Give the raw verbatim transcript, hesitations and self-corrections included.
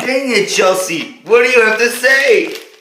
Dang it, Chelsea. What do you have to say?